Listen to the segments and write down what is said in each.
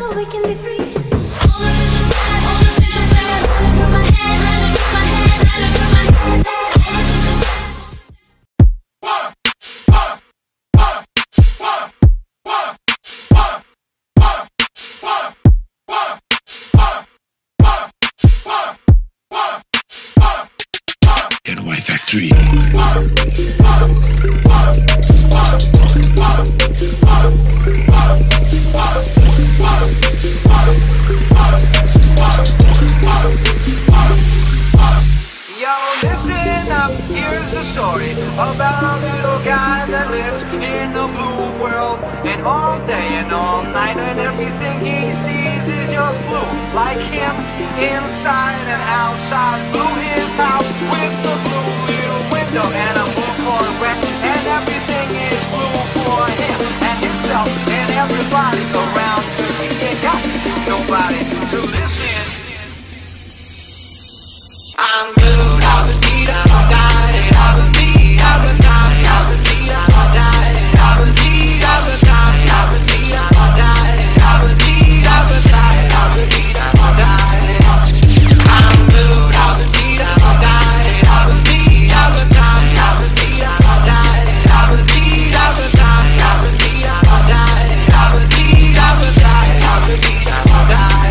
so we can be free. All the things you said, all the things you said, running through my head, running through my head, running through my head. All the things you said. NY Factory. Yo, listen up, here's the story about a little guy that lives in a blue world. And all day and all night, and everything he sees is just blue. Like him, inside and outside. Blue his house with the blue little window and a blue Corvette. And everything is blue for him and himself and everybody around. Cause he ain't got nobody to listen. I'm blue, I've been deed, I've died, I've been deed, I've been died, I've been deed, I've died, I've been deed, I've been died, I've been deed, I've died, I've been deed, I've been died, I've been deed, I've died. I'm blue, I've been deed, I've died, I've been deed, I've been died, I've been deed, I've died, I've been deed, I've been died, I've been deed, I've died, I've been deed, I've been died, I've been deed, I've died.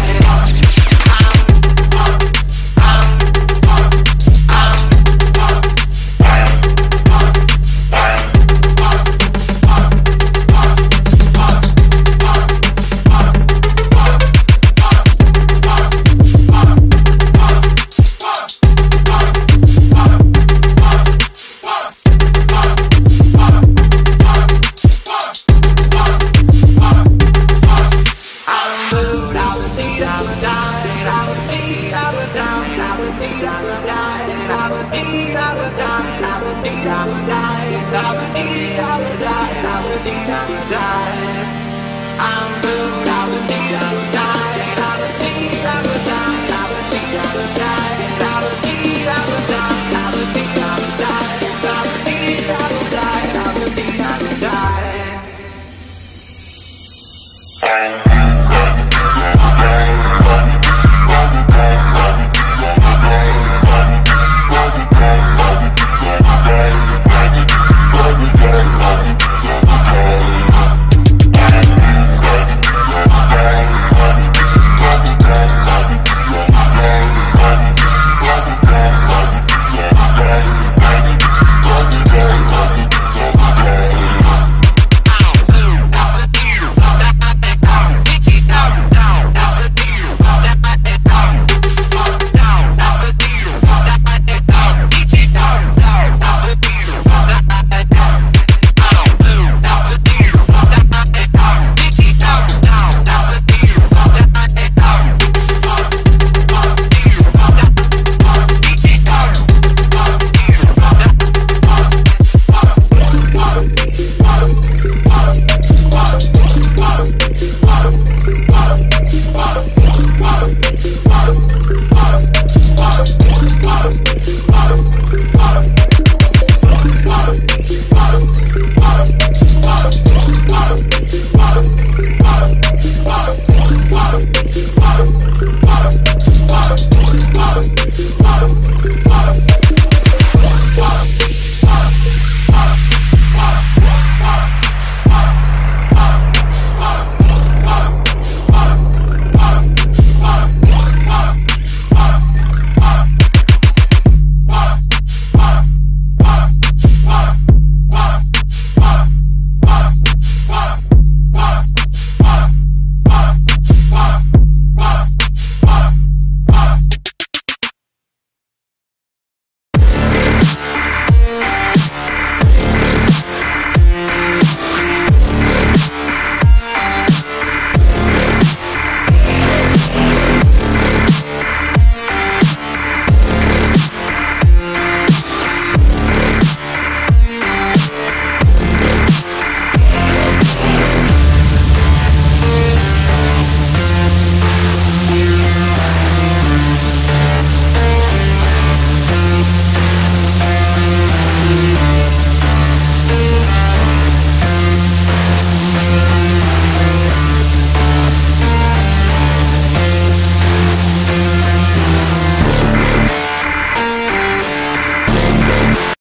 Die.